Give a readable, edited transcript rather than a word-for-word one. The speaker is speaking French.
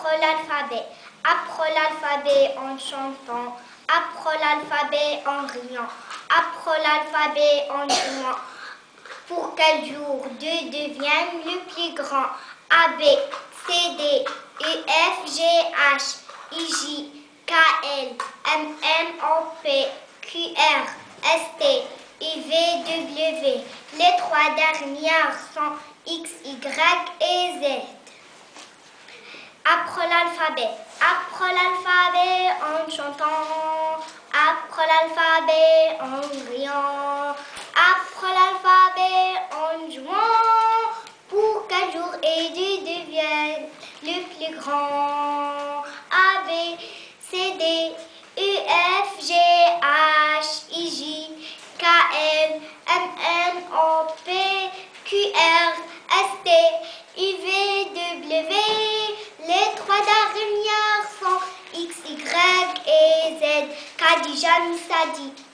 Apprends l'alphabet en chantant, apprends l'alphabet en riant, apprends l'alphabet en jouant. Pour qu'un jour 2 devienne le plus grand. A, B, C, D, E, F, G, H, I, J, K, L, M, N, O, P, Q, R, S, T, U, V, W. Les 3 dernières sont X, Y et Z. Apprends l'alphabet en chantant, apprends l'alphabet en riant, apprends l'alphabet en jouant, pour qu'un jour et 2 devienne le plus grand. A, B, C, D, E, F, G, H, I, J, K, L, M, N, O, P, Q, R, S, T, U, V, W. Les 3 dernières sont X, Y et Z. Khadija Moussadi.